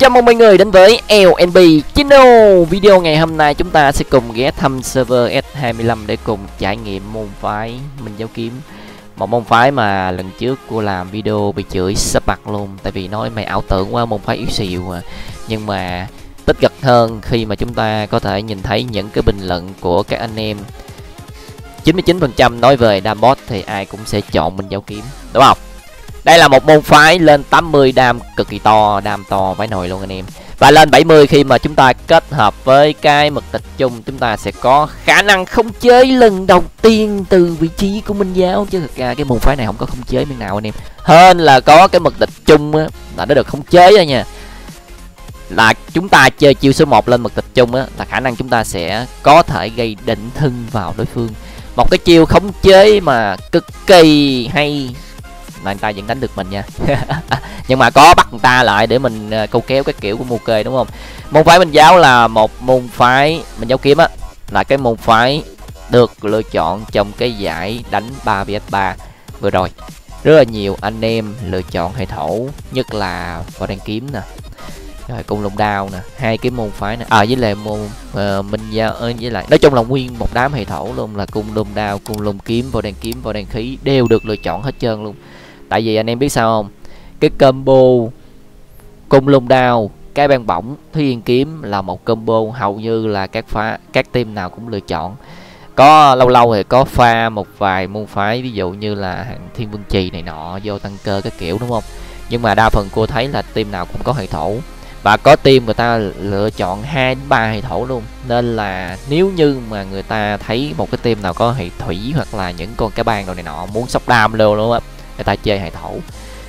Chào mừng mọi người đến với LNB Channel. Video ngày hôm nay chúng ta sẽ cùng ghé thăm server S25 để cùng trải nghiệm môn phái Minh Giáo Kiếm. Một môn phái mà lần trước cô làm video bị chửi sắp mặt luôn, tại vì nói mày ảo tưởng quá, môn phái yếu xìu à. Nhưng mà tích cực hơn khi mà chúng ta có thể nhìn thấy những cái bình luận của các anh em. 99% nói về đam bot thì ai cũng sẽ chọn Minh Giáo Kiếm, đúng không? Đây là một môn phái lên 80 đam cực kỳ to, đam to vãi nồi luôn anh em. Và lên 70 khi mà chúng ta kết hợp với cái mật tịch chung, chúng ta sẽ có khả năng khống chế lần đầu tiên từ vị trí của Minh Giáo. Chứ thực ra cái môn phái này không có khống chế miếng nào anh em. Hơn là có cái mật tịch chung á, là nó được khống chế đó nha. Là chúng ta chơi chiêu số 1 lên mật tịch chung á, là khả năng chúng ta sẽ có thể gây định thân vào đối phương. Một cái chiêu khống chế mà cực kỳ hay, là người ta vẫn đánh được mình nha. Nhưng mà có bắt người ta lại để mình câu kéo cái kiểu của Mô Kê, đúng không? Môn phái Minh Giáo là một môn phái Minh Giáo Kiếm á, là cái môn phái được lựa chọn trong cái giải đánh 3vs3 vừa rồi. Rất là nhiều anh em lựa chọn hệ thổ, nhất là Võ Đan Kiếm nè, rồi Cung Lông Đao nè, hai cái môn phái này với lại môn Minh Giáo, với lại nói chung là nguyên một đám hệ thổ luôn, là Cung Lông Đao, Cung Lông Kiếm, Võ Đan Khí đều được lựa chọn hết trơn luôn. Tại vì anh em biết sao không, cái combo Cung Lông Đao, cái ban bổng, Thúy Yên Kiếm là một combo hầu như là các team nào cũng lựa chọn. Có lâu lâu thì có pha một vài môn phái, ví dụ như là Thiên Vương Trì này nọ vô tăng cơ cái kiểu, đúng không? Nhưng mà đa phần cô thấy là team nào cũng có hệ thổ, và có team người ta lựa chọn 2 đến 3 hệ thổ luôn. Nên là nếu như mà người ta thấy một cái team nào có hệ thủy hoặc là những con cá bang đồ này nọ muốn sóc đam luôn á, người ta chơi hệ thổ.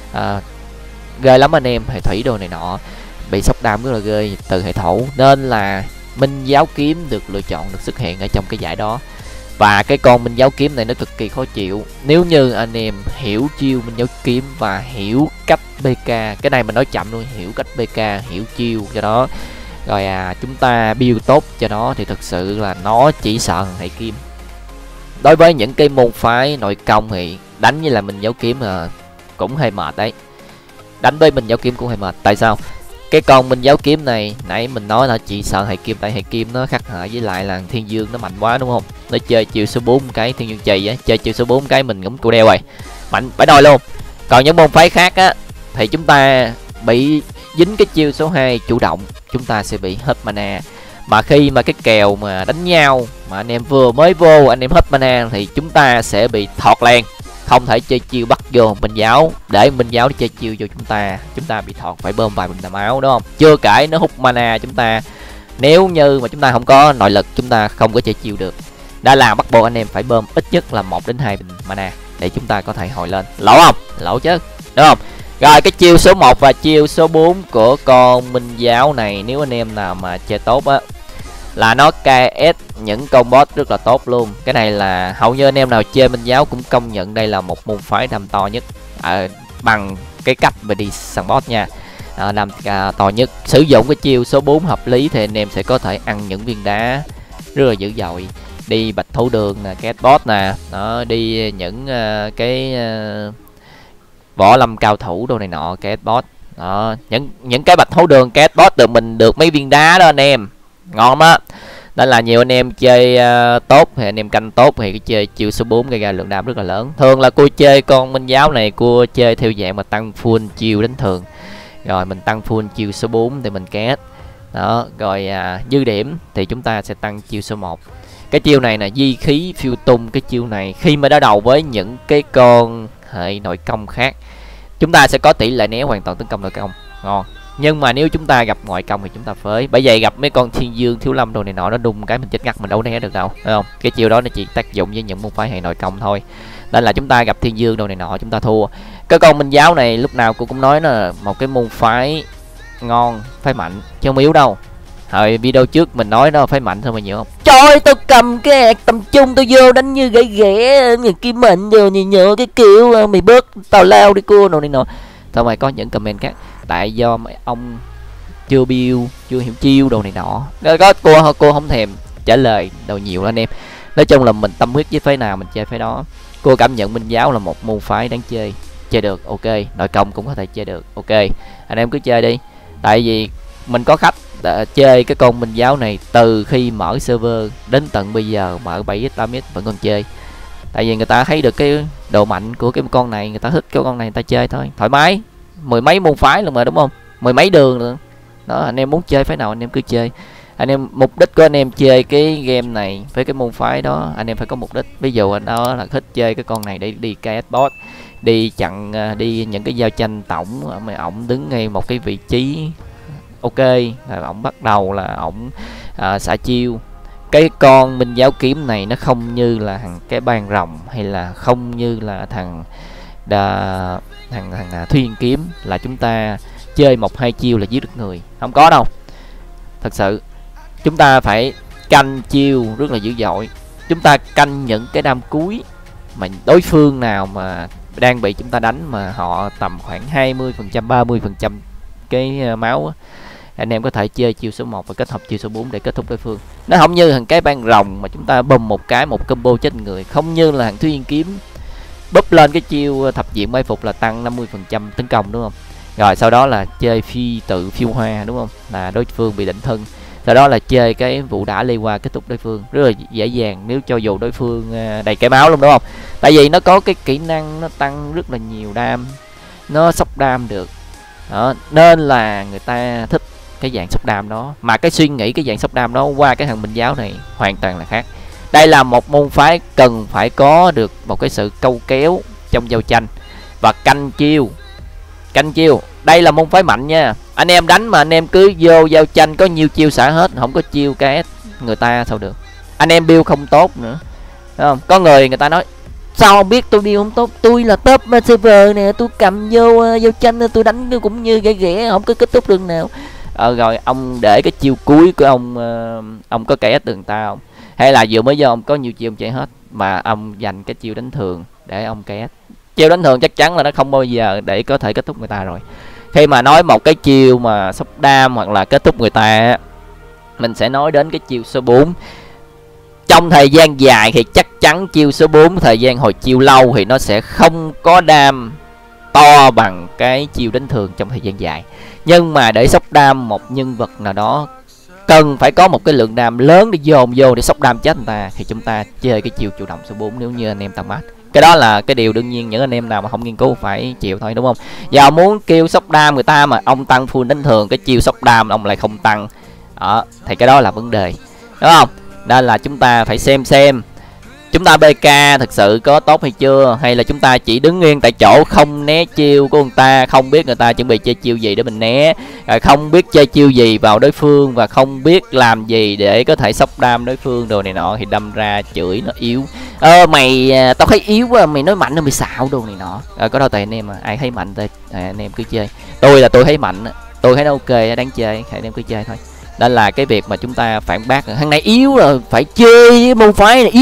Ghê lắm anh em, hệ thủy đồ này nọ bị sóc đam rất là ghê từ hệ thổ. Nên là Minh Giáo Kiếm được lựa chọn, được xuất hiện ở trong cái giải đó. Và cái con Minh Giáo Kiếm này nó cực kỳ khó chịu. Nếu như anh em hiểu chiêu Minh Giáo Kiếm và hiểu cách PK, cái này mình nói chậm luôn, hiểu cách PK, hiểu chiêu cho nó, rồi chúng ta build tốt cho nó, thì thực sự là nó chỉ sợ hệ kim. Đối với những cái môn phái nội công thì đánh với là Minh Giáo Kiếm là cũng hơi mệt đấy. Đánh với Minh Giáo Kiếm cũng hơi mệt. Tại sao? Cái con Minh Giáo Kiếm này nãy mình nói là chỉ sợ hệ kim, tại hệ kim nó khắc hệ với lại là Thiên Dương nó mạnh quá, đúng không? Nó chơi chiều số 4 cái Thiên Dương Trì á, chơi chiều số 4 cái mình ngấm cụ đeo rồi, mạnh bãi đòi luôn. Còn những môn phái khác á thì chúng ta bị dính cái chiêu số 2 chủ động, chúng ta sẽ bị hết mana. Mà khi mà cái kèo mà đánh nhau mà anh em vừa mới vô anh em hết mana thì chúng ta sẽ bị thọt len, không thể chơi chiêu bắt vô Minh Giáo để Minh Giáo chơi chiêu vô chúng ta bị thọt, phải bơm vài bình đàm áo, đúng không? Chưa kể nó hút mana chúng ta, nếu như mà chúng ta không có nội lực chúng ta không có chơi chiêu được. Đã là bắt buộc anh em phải bơm ít nhất là 1 đến 2 bình mana để chúng ta có thể hồi lên. Lỗ không? Lỗ chứ, đúng không? Rồi cái chiêu số 1 và chiêu số 4 của con Minh Giáo này, nếu anh em nào mà chơi tốt á là nó KS những con boss rất là tốt luôn. Cái này là hầu như anh em nào chơi Minh Giáo cũng công nhận đây là một môn phái đam to nhất, bằng cái cách mà đi săn boss nha. Đam to nhất, sử dụng cái chiêu số 4 hợp lý thì anh em sẽ có thể ăn những viên đá rất là dữ dội. Đi Bạch Thú Đường nè, KS boss nè, nó đi những cái võ lâm cao thủ đồ này nọ, KS boss đó, những cái Bạch Thú Đường KS boss mình được mấy viên đá đó anh em, ngon á. Nên là nhiều anh em chơi tốt thì anh em canh tốt thì cái chơi chiêu số 4 gây ra lượng đam rất là lớn. Thường là cô chơi con Minh Giáo này cô chơi theo dạng mà tăng full chiêu đánh thường, rồi mình tăng full chiêu số 4 thì mình két đó, rồi dư điểm thì chúng ta sẽ tăng chiêu số 1. Cái chiêu này là di khí phiêu tung. Cái chiêu này khi mà đối đầu với những cái con hệ nội công khác, chúng ta sẽ có tỷ lệ né hoàn toàn tấn công nội công, ngon. Nhưng mà nếu chúng ta gặp ngoại công thì chúng ta phới. Bởi vậy gặp mấy con Thiên Dương, Thiếu Lâm đồ này nọ nó đùng cái mình chết ngắt, mình đâu né được đâu, phải không? Cái chiêu đó nó chỉ tác dụng với những môn phái hệ nội công thôi. Nên là chúng ta gặp Thiên Dương đồ này nọ chúng ta thua. Cái con Minh Giáo này lúc nào cũng nói nó là một cái môn phái ngon, phái mạnh chứ không yếu đâu. Hồi video trước mình nói nó phái mạnh thôi mà nhiều không? Trời ơi, tôi cầm cái tầm trung tôi vô đánh như gãy ghẻ người Kim Mệnh rồi nhớ cái kiểu mày bớt tào lao đi cô đồ này nọ. Thôi mày có những comment khác, tại do mấy ông chưa build, chưa hiểu chiêu đồ này nọ. Có cô không thèm trả lời đâu nhiều anh em. Nói chung là mình tâm huyết với phái nào mình chơi phái đó. Cô cảm nhận Minh Giáo là một môn phái đáng chơi được, ok, nội công cũng có thể chơi được, ok, anh em cứ chơi đi. Tại vì mình có khách chơi cái con Minh Giáo này từ khi mở server đến tận bây giờ, mở 7x 8x vẫn còn chơi. Tại vì người ta thấy được cái độ mạnh của cái con này, người ta thích cái con này, người ta chơi thôi, thoải mái. Mười mấy môn phái luôn mà, đúng không? Mười mấy đường nữa đó. Anh em muốn chơi phái nào anh em cứ chơi. Anh em mục đích của anh em chơi cái game này với cái môn phái đó, anh em phải có mục đích. Ví dụ anh đó là thích chơi cái con này để đi KS boss, đi chặn, đi những cái giao tranh tổng mà ổng đứng ngay một cái vị trí ok, là ổng bắt đầu là ổng xả chiêu. Cái con Minh Giáo kiếm này nó không như là thằng cái ban rồng, hay là không như là thằng Thuyên kiếm là chúng ta chơi 1-2 chiêu là giết được người, không có đâu. Thật sự chúng ta phải canh chiêu rất là dữ dội. Chúng ta canh những cái đam cuối mà đối phương nào mà đang bị chúng ta đánh mà họ tầm khoảng 20%, 30% cái máu á, anh em có thể chơi chiêu số 1 và kết hợp chiêu số 4 để kết thúc đối phương. Nó không như thằng cái ban rồng mà chúng ta bùm một cái một combo chết người, không như là thằng Thuyên kiếm búp lên cái chiêu thập diện mai phục là tăng 50% tấn công, đúng không? Rồi sau đó là chơi phi tự phiêu hoa, đúng không? Là đối phương bị định thân. Sau đó là chơi cái vụ đã lê qua kết thúc đối phương rất là dễ dàng, nếu cho dù đối phương đầy cái máu luôn, đúng không? Tại vì nó có cái kỹ năng nó tăng rất là nhiều đam, nó sốc đam được đó, nên là người ta thích cái dạng sốc đam đó. Mà cái suy nghĩ cái dạng sốc đam đó qua cái thằng Minh Giáo này hoàn toàn là khác. Đây là một môn phái cần phải có được một cái sự câu kéo trong giao tranh và canh chiêu. Đây là môn phái mạnh nha. Anh em đánh mà anh em cứ vô giao tranh có nhiều chiêu xả hết, không có chiêu KS người ta sao được. Anh em build không tốt nữa, đúng không? Có người ta nói sao không biết tôi build không tốt, tôi là top server nè, tôi cầm vô giao tranh tôi đánh cũng như ghẻ không có kết thúc đường nào. Rồi ông để cái chiêu cuối của ông có KS được người ta không? Hay là vừa mới vô ông có nhiều chiêu ông chạy hết mà ông dành cái chiêu đánh thường để ông KS. Chiêu đánh thường chắc chắn là nó không bao giờ để có thể kết thúc người ta rồi. Khi mà nói một cái chiêu mà sốc đam hoặc là kết thúc người ta, mình sẽ nói đến cái chiêu số 4. Trong thời gian dài thì chắc chắn chiêu số 4 thời gian hồi chiêu lâu thì nó sẽ không có đam to bằng cái chiêu đánh thường trong thời gian dài. Nhưng mà để sốc đam một nhân vật nào đó cần phải có một cái lượng đam lớn để dồn vô để sốc đam chết người ta, thì chúng ta chơi cái chiêu chủ động số 4 nếu như anh em tăng mát. Cái đó là cái điều đương nhiên những anh em nào mà không nghiên cứu phải chịu thôi, đúng không? Giờ muốn kêu sốc đam người ta mà ông tăng full đánh thường, cái chiêu sốc đam ông lại không tăng đó, thì cái đó là vấn đề, đúng không? Nên là chúng ta phải xem chúng ta BK thực sự có tốt hay chưa, hay là chúng ta chỉ đứng yên tại chỗ không né chiêu của người ta, không biết người ta chuẩn bị chơi chiêu gì để mình né, rồi không biết chơi chiêu gì vào đối phương và không biết làm gì để có thể sốc đam đối phương đồ này nọ, thì đâm ra chửi nó yếu. Mày tao thấy yếu quá, mày nói mạnh nó mày xạo đồ này nọ. Có đâu tại anh em mà ai thấy mạnh thì anh em cứ chơi. Tôi thấy mạnh, tôi thấy nó ok đáng chơi, anh em cứ chơi thôi. Đó là cái việc mà chúng ta phản bác thằng này yếu rồi phải chơi với môn phái này,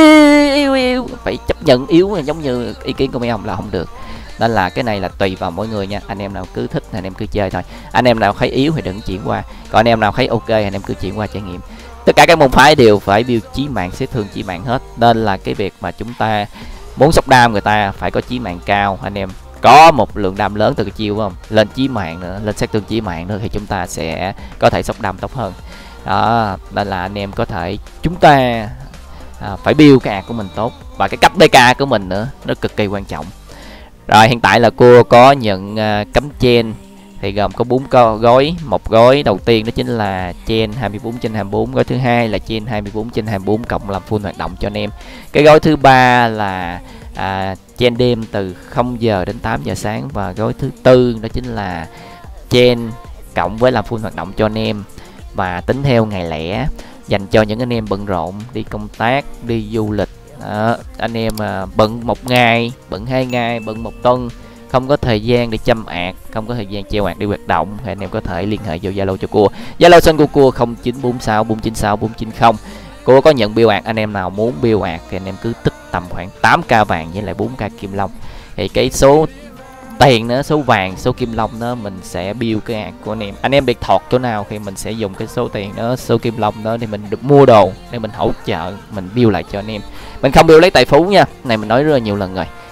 yếu phải chấp nhận yếu, giống như ý kiến của mấy ông là không được. Nên là cái này là tùy vào mỗi người nha. Anh em nào cứ thích thì anh em cứ chơi thôi, anh em nào thấy yếu thì đừng chuyển qua, còn anh em nào thấy ok anh em cứ chuyển qua trải nghiệm. Tất cả các môn phái đều phải build chí mạng, xếp thương chí mạng hết, nên là cái việc mà chúng ta muốn sốc đam người ta phải có chí mạng cao, anh em có một lượng đam lớn từ cái chiêu, không lên chí mạng nữa, lên sát thương chí mạng nữa, thì chúng ta sẽ có thể sốc đam tốt hơn đó. Nên là anh em có thể chúng ta phải build cái ạc của mình tốt, và cái cấp BK của mình nữa nó cực kỳ quan trọng. Rồi hiện tại là cua có nhận cấm chen thì gồm có 4 gói. Một gói đầu tiên đó chính là chen 24/24, gói thứ hai là chen 24/24 cộng làm full hoạt động cho anh em. Cái gói thứ ba là chen đêm từ 0 giờ đến 8 giờ sáng, và gói thứ tư đó chính là chen cộng với làm full hoạt động cho anh em, và tính theo ngày lẻ dành cho những anh em bận rộn đi công tác, đi du lịch. Anh em bận 1 ngày, bận 2 ngày, bận 1 tuần, không có thời gian để chăm ạc, không có thời gian treo ạc đi hoạt động, thì anh em có thể liên hệ vô Zalo cho cua. Zalo xanh của cua 0946 496 490. Cua có nhận bill ạc, anh em nào muốn bill ạc thì anh em cứ tích tầm khoảng 8k vàng với lại 4k kim long, thì cái số tiền nữa, số vàng, số kim long đó mình sẽ bill cái ạc của anh em. Anh em bị thọt chỗ nào thì mình sẽ dùng cái số tiền đó, số kim long đó để mình được mua đồ, để mình hỗ trợ, mình bill lại cho anh em. Mình không bill lấy tài phú nha, này mình nói rất là nhiều lần rồi.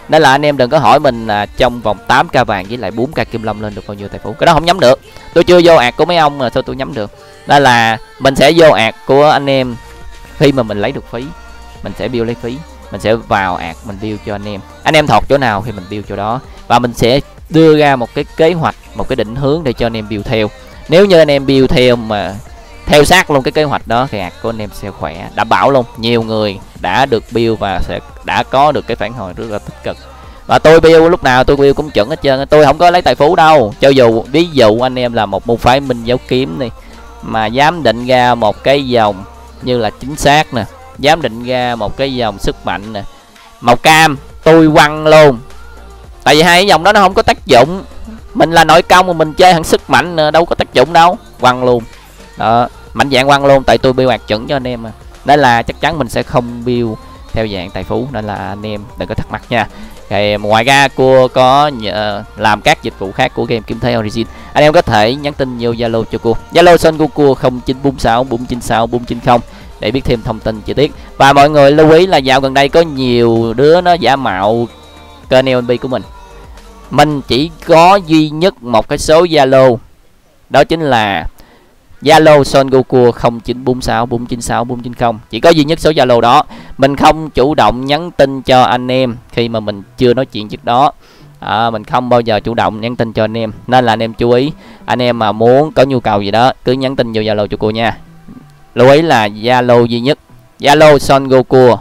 Nên là anh em đừng có hỏi mình là trong vòng 8k vàng với lại 4k kim long lên được bao nhiêu tài phú, cái đó không nhắm được. Tôi chưa vô ạc của mấy ông mà sao tôi nhắm được. Nên là mình sẽ vô ạc của anh em khi mà mình lấy được phí, mình sẽ build lấy phí, mình sẽ vào ạc mình build cho anh em thọt chỗ nào thì mình build chỗ đó, và mình sẽ đưa ra một cái kế hoạch, một cái định hướng để cho anh em build theo. Nếu như anh em build theo mà theo sát luôn cái kế hoạch đó thì ạc của anh em sẽ khỏe, đảm bảo luôn. Nhiều người đã được build và sẽ đã có được cái phản hồi rất là tích cực. Và tôi build lúc nào tôi build cũng chuẩn hết trơn, tôi không có lấy tài phú đâu. Cho dù ví dụ anh em là một môn phái Minh Giáo Kiếm đi mà dám định ra một cái dòng như là chính xác nè, dám định ra một cái dòng sức mạnh nè màu cam, tôi quăng luôn. Tại vì hai cái dòng đó nó không có tác dụng, mình là nội công mà mình chơi hẳn sức mạnh đâu có tác dụng đâu, quăng luôn đó, mạnh dạng quăng luôn. Tại tôi build ạc chuẩn cho anh em mà, nên là chắc chắn mình sẽ không build theo dạng tài phú, nên là anh em đừng có thắc mắc nha. Thì ngoài ra cua có làm các dịch vụ khác của game Kiếm Thế Origin, anh em có thể nhắn tin vô Zalo cho cua, Zalo Son của cua 0946 496 490 để biết thêm thông tin chi tiết. Và mọi người lưu ý là dạo gần đây có nhiều đứa nó giả mạo kênh LNB của mình chỉ có duy nhất một cái số Zalo, đó chính là Zalo Son Goku 0946 496 490, chỉ có duy nhất số Zalo đó. Mình không chủ động nhắn tin cho anh em khi mà mình chưa nói chuyện trước đó, mình không bao giờ chủ động nhắn tin cho anh em, nên là anh em chú ý. Anh em mà muốn có nhu cầu gì đó cứ nhắn tin vô Zalo cho cô nha. Lưu ý là Zalo duy nhất, Zalo Son Goku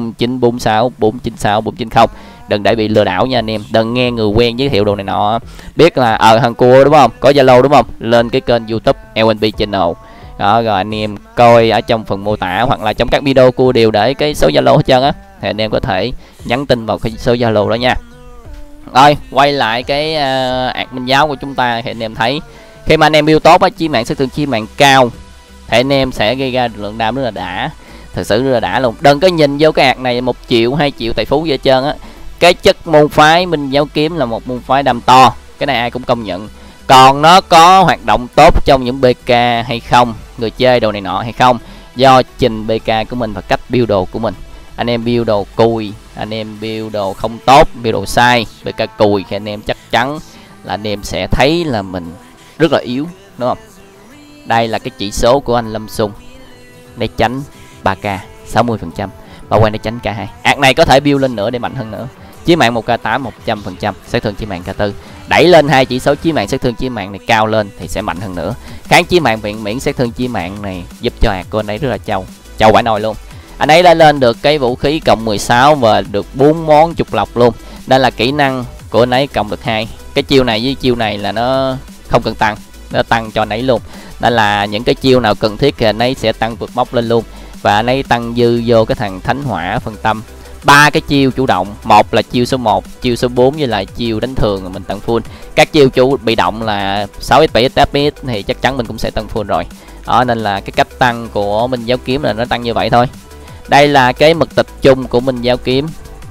0946 496 490. Đừng để bị lừa đảo nha anh em, đừng nghe người quen giới thiệu đồ này nọ, biết là thằng cua đúng không, có Zalo đúng không, lên cái kênh YouTube LNB Channel đó, rồi anh em coi ở trong phần mô tả hoặc là trong các video cua đều để cái số Zalo hết trơn á, thì anh em có thể nhắn tin vào cái số Zalo đó nha. Rồi quay lại cái ạc Minh Giáo của chúng ta, thì anh em thấy khi mà anh em build tốt á, chí mạng sát thương chí mạng cao thì anh em sẽ gây ra lượng đam rất là đã, thật sự rất là đã luôn. Đừng có nhìn vô cái ạc này 1 triệu 2 triệu tài phú gì hết trơn á. Cái chất môn phái Minh Giáo Kiếm là một môn phái đam to, cái này ai cũng công nhận. Còn nó có hoạt động tốt trong những BK hay không, người chơi đồ này nọ hay không, do trình BK của mình và cách build đồ của mình. Anh em build đồ cùi, anh em build đồ không tốt, build đồ sai, BK cùi thì anh em chắc chắn là anh em sẽ thấy là mình rất là yếu, đúng không? Đây là cái chỉ số của anh Lâm Xung, để tránh 3k 60%, bảo quan để tránh K2. Ạc này có thể build lên nữa để mạnh hơn nữa. Chí mạng 1k8 100%, sát thương chí mạng k4, đẩy lên hai chỉ số chí mạng sát thương chí mạng này cao lên thì sẽ mạnh hơn nữa. Kháng chí mạng miễn sát thương chí mạng này giúp cho ạc của anh ấy rất là trâu quả nồi luôn. Anh ấy đã lên được cái vũ khí cộng 16 và được 4 món trục lọc luôn, nên là kỹ năng của anh ấy cộng được 2. Cái chiêu này với chiêu này là nó không cần tăng, nó tăng cho anh ấy luôn, nên là những cái chiêu nào cần thiết thì anh ấy sẽ tăng vượt mốc lên luôn. Và anh ấy tăng dư vô cái thằng thánh hỏa phân tâm, 3 cái chiêu chủ động, một là chiêu số 1, chiêu số 4 với lại chiêu đánh thường mình tăng full. Các chiêu chủ bị động là 6x 7x 8x thì chắc chắn mình cũng sẽ tăng full rồi đó, nên là cái cách tăng của Minh Giáo Kiếm là nó tăng như vậy thôi. Đây là cái mật tịch chung của Minh Giáo Kiếm.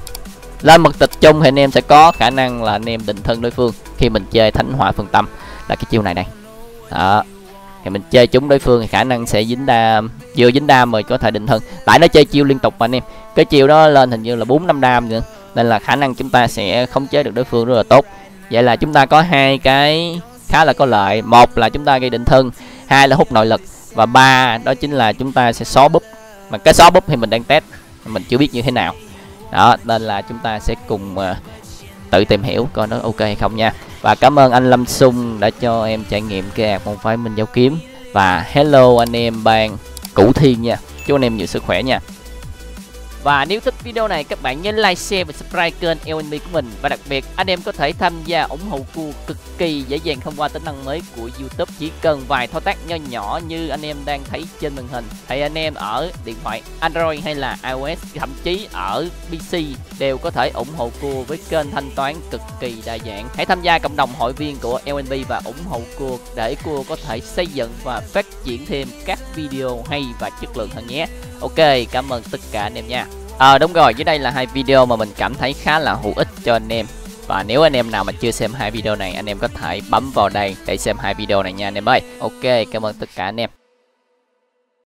Lên mật tịch chung thì anh em sẽ có khả năng là anh em định thân đối phương khi mình chơi thánh hỏa phân tâm, là cái chiêu này đây đó. Thì mình chơi trúng đối phương thì khả năng sẽ dính đam, vừa dính đam rồi có thể định thân, tại nó chơi chiêu liên tục mà anh em. Cái chiêu đó lên hình như là 4-5 đam nữa, nên là khả năng chúng ta sẽ khống chế được đối phương rất là tốt. Vậy là chúng ta có hai cái khá là có lợi, một là chúng ta gây định thân, hai là hút nội lực, và ba đó chính là chúng ta sẽ xóa búp. Mà cái xóa búp thì mình đang test, mình chưa biết như thế nào đó, nên là chúng ta sẽ cùng tự tìm hiểu coi nó ok hay không nha. Và cảm ơn anh Lâm Xung đã cho em trải nghiệm cái ạc môn phái Minh Giáo Kiếm. Và hello anh em ban Cửu Thiên nha, chúc anh em nhiều sức khỏe nha. Và nếu thích video này các bạn nhớ like, share và subscribe kênh LNB của mình. Và đặc biệt anh em có thể tham gia ủng hộ cua cực kỳ dễ dàng thông qua tính năng mới của YouTube. Chỉ cần vài thao tác nho nhỏ như anh em đang thấy trên màn hình, thì anh em ở điện thoại Android hay là iOS, thậm chí ở PC đều có thể ủng hộ cua với kênh thanh toán cực kỳ đa dạng. Hãy tham gia cộng đồng hội viên của LNB và ủng hộ cua để cua có thể xây dựng và phát triển thêm các video hay và chất lượng hơn nhé. Ok, cảm ơn tất cả anh em nha. Đúng rồi, dưới đây là hai video mà mình cảm thấy khá là hữu ích cho anh em. Và nếu anh em nào mà chưa xem hai video này, anh em có thể bấm vào đây để xem hai video này nha anh em ơi. Ok, cảm ơn tất cả anh em.